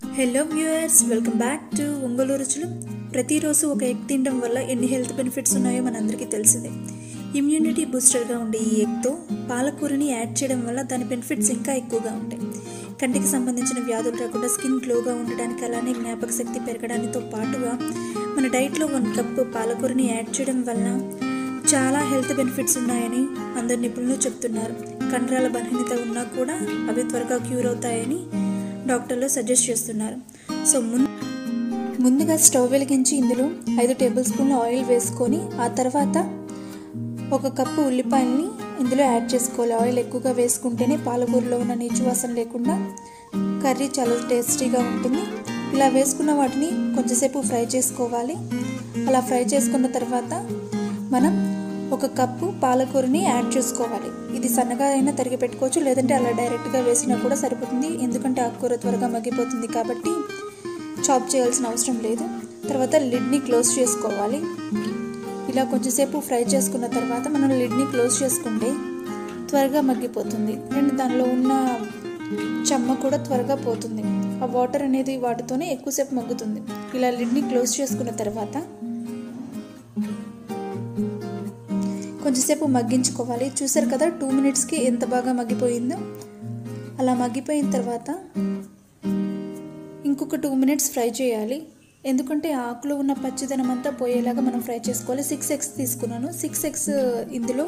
Hello viewers, welcome back to Ongole రుచులు. ప్రతిరోజు ఒక ఎగ్ తినడం వల్ల ఎన్ని హెల్త్ బెనిఫిట్స్ ఉన్నాయో మనందరికీ తెలిసిందే. ఇమ్యూనిటీ బూస్టర్గా ఉండే ఈ ఎగ్తో పాలకూరని యాడ్ చేయడం వల్ల దాని బెనిఫిట్స్ ఇంకా ఎక్కువగా ఉంటాయి. కంటికి సంబంధించిన వ్యాధులు రాకుండా స్కిన్ గ్లోగా ఉండడానికి, అలానే జ్ఞాపక శక్తి పెరగడానితో పాటుగా మన డైట్లో 1 కప్పు పాలకూరని యాడ్ చేయడం వల్ల చాలా హెల్త్ బెనిఫిట్స్ ఉన్నాయని అందరు నిపుణులు చెప్తున్నారు. కండరాల బలహీనత ఉన్నా కూడా అవి త్వరగా క్యూర్ అవుతాయని డాక్టర్లు సజెస్ట్ చేస్తున్నారు. సో ముందుగా స్టవ్ వెలిగించి ఇందులో 5 టేబుల్ స్పూన్ల ఆయిల్ వేసుకొని ఆ తర్వాత 1 కప్పు ఉల్లిపాయల్ని ఇందులో యాడ్ చేసుకోవాలి. ఆయిల్ ఎక్కువగా వేసుకుంటేనే పాలకూరలో ఉన్న నీచు వాసన లేకుండా కర్రీ చాలా టేస్టీగా ఉంటుంది. ఇలా వేసుకున్న వాటిని కొంచెంసేపు ఫ్రై చేసుకోవాలి. అలా ఫ్రై చేసుకున్న తర్వాత మనం 1 కప్పు పాలకూరని యాడ్ చేసుకోవాలి. ఇది సన్నగా అయినా తరిగి పెట్టుకోవచ్చు, లేదంటే అలా డైరెక్ట్గా వేసినా కూడా సరిపోతుంది. ఎందుకంటే ఆకుకూర త్వరగా మగ్గిపోతుంది కాబట్టి చాప్ చేయాల్సిన అవసరం లేదు. తర్వాత లిడ్ని క్లోజ్ చేసుకోవాలి. ఇలా కొంచెంసేపు ఫ్రై చేసుకున్న తర్వాత మనం లిడ్ని క్లోజ్ చేసుకుంటే త్వరగా మగ్గిపోతుంది అండ్ దానిలో ఉన్న చెమ్మ కూడా త్వరగా పోతుంది. ఆ వాటర్ అనేది వాటితోనే ఎక్కువసేపు మగ్గుతుంది. ఇలా లిడ్ని క్లోజ్ చేసుకున్న తర్వాత కొంచెంసేపు మగ్గించుకోవాలి. చూసారు కదా 2 మినిట్స్కి ఎంత బాగా మగ్గిపోయిందో. అలా మగ్గిపోయిన తర్వాత ఇంకొక 2 మినిట్స్ ఫ్రై చేయాలి. ఎందుకంటే ఆకులో ఉన్న పచ్చిదనం అంతా పోయేలాగా మనం ఫ్రై చేసుకోవాలి. 6 ఎగ్స్ తీసుకున్నాను. 6 ఎగ్స్ ఇందులో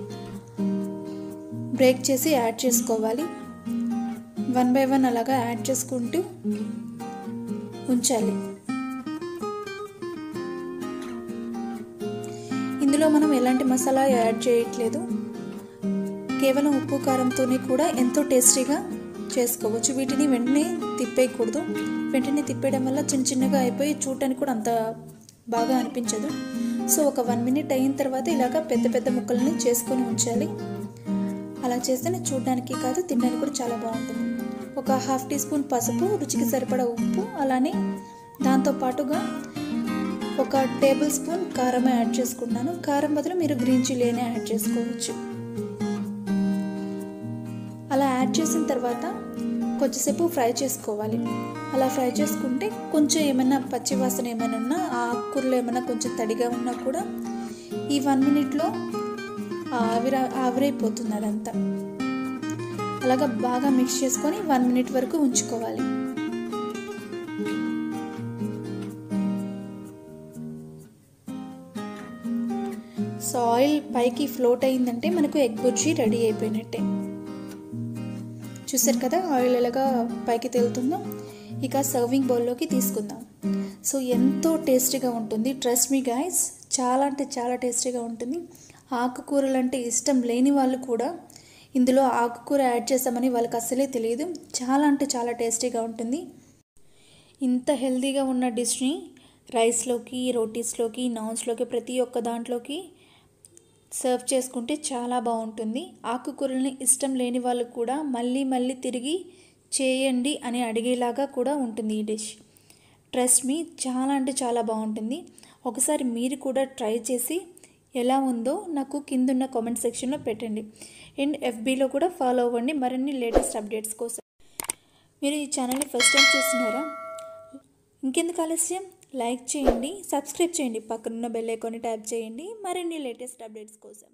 బ్రేక్ చేసి యాడ్ చేసుకోవాలి. 1 బై 1 అలాగా యాడ్ చేసుకుంటూ ఉంచాలి. ఇందులో మనం ఎలాంటి మసాలా యాడ్ చేయట్లేదు. కేవలం ఉప్పు కారంతోనే కూడా ఎంతో టేస్టీగా చేసుకోవచ్చు. వీటిని వెంటనే తిప్పేయకూడదు. వెంటనే తిప్పేయడం వల్ల చిన్న చిన్నగా అయిపోయి చూడటానికి కూడా అంత బాగా అనిపించదు. సో ఒక 1 మినిట్ అయిన తర్వాత ఇలాగ పెద్ద పెద్ద ముక్కల్ని చేసుకొని ఉంచాలి. అలా చేస్తేనే చూడడానికి కాదు, తినడానికి కూడా చాలా బాగుంటుంది. ఒక 1/2 టీ స్పూన్ పసుపు, రుచికి సరిపడా ఉప్పు, అలానే దాంతోపాటుగా 1 టేబుల్ స్పూన్ కారం యాడ్ చేసుకున్నాను. కారం బదులు మీరు గ్రీన్ చిల్లీ అయినా యాడ్ చేసుకోవచ్చు. అలా యాడ్ చేసిన తర్వాత కొంచెంసేపు ఫ్రై చేసుకోవాలి. అలా ఫ్రై చేసుకుంటే కొంచెం ఏమైనా పచ్చి వాసన ఏమైనా ఉన్నా, ఆకుకూరలో ఏమైనా కొంచెం తడిగా ఉన్నా కూడా ఈ 1 మినిట్లో ఆవిరైపోతుంది అదంతా. అలాగా బాగా మిక్స్ చేసుకొని 1 మినిట్ వరకు ఉంచుకోవాలి. సో ఆయిల్ పైకి ఫ్లోట్ అయిందంటే మనకు ఎగ్ బుర్జీ రెడీ అయిపోయినట్టే. చూసారు కదా ఆయిల్ ఎలాగా పైకి తేలుతుందో. ఇక సర్వింగ్ బౌల్లోకి తీసుకుందాం. సో ఎంతో టేస్టీగా ఉంటుంది. ట్రస్ట్ మీ గైస్, చాలా అంటే చాలా టేస్టీగా ఉంటుంది. ఆకుకూరలు అంటే ఇష్టం లేని వాళ్ళు కూడా ఇందులో ఆకుకూర యాడ్ చేసామని వాళ్ళకి అస్సలే తెలియదు. చాలా అంటే చాలా టేస్టీగా ఉంటుంది. ఇంత హెల్తీగా ఉన్న డిష్ని రైస్లోకి, రోటీస్లోకి, నాన్స్లోకి, ప్రతి ఒక్క దాంట్లోకి సర్వ్ చేసుకుంటే చాలా బాగుంటుంది. ఆకుకూరల్ని ఇష్టం లేని వాళ్ళు కూడా మళ్ళీ మళ్ళీ తిరిగి చేయండి అని అడిగేలాగా కూడా ఉంటుంది ఈ డిష్. ట్రస్ట్ మీ, చాలా అంటే చాలా బాగుంటుంది. ఒకసారి మీరు కూడా ట్రై చేసి ఎలా ఉందో నాకు కిందున్న కామెంట్ సెక్షన్లో పెట్టండి. అండ్ FBలో కూడా ఫాలో అవ్వండి మరిన్ని లేటెస్ట్ అప్డేట్స్ కోసం. మీరు ఈ ఛానల్ని ఫస్ట్ టైం చూస్తున్నారా? ఇంకెందుకు ఆలస్యం, లైక్ చేయండి, సబ్స్క్రైబ్ చేయండి, పక్కనున్న బెల్ ఐకాన్ని ట్యాప్ చేయండి మరిన్ని లేటెస్ట్ అప్డేట్స్ కోసం.